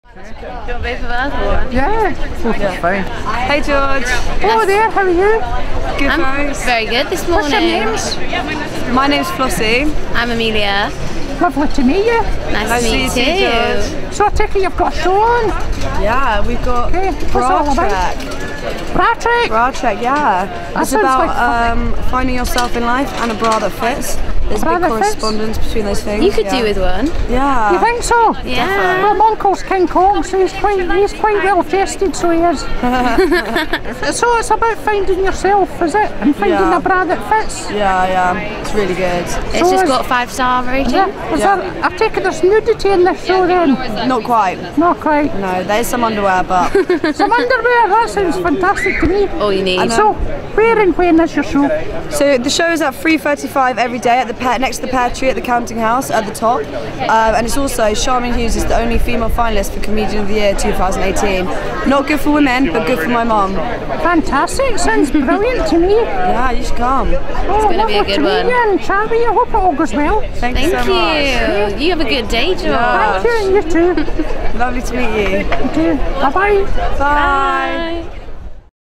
Do you want both of us? Yeah, that's fine. Hey George. Hello there, how are you? Good, I'm thanks. very good this morning. What's your names? My name's Flossy. I'm Amelia. Lovely to meet you. Nice to meet you. George. So I take it you've got a show on? Yeah, we've got Okay, what's it Bra all about? Trek. Bra Trek? Bra Trek, yeah. It's sounds about finding yourself in life and a bra that fits. There's a Bra big that fits? correspondence between those things. You could do with one. Yeah. You think so? Yeah. Well, my uncle's King Kong, so he's quite well chested, so he is. So it's about finding yourself, is it? And finding Yeah. a bra that fits. Yeah, it's really good. It's So just is- got 5-star rating. Is there, I take it there's nudity in this show then? Not quite. Not quite. No, there's some underwear, but Some underwear, that sounds fantastic to me. All you need. So, where and when is your show? so the show is at 3:35 every day at the next to the pear tree at the Counting House at the top, and it's also Charmian Hughes is the only female finalist for Comedian of the Year 2018. Not good for women, but good for my mum. Fantastic, sounds brilliant to me. Yeah, you should come. It's gonna be a good one. And Charlie, I hope it all goes well. Thank Thank you so much. you. You have a good day, George. Yeah. Thank you, and you too. Lovely to meet you. Okay, bye-bye. Bye. Bye.